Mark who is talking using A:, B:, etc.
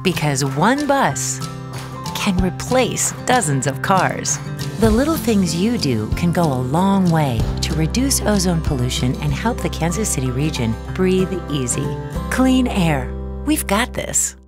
A: Because one bus can replace dozens of cars. The little things you do can go a long way to reduce ozone pollution and help the Kansas City region breathe easy. Clean air. We've got this.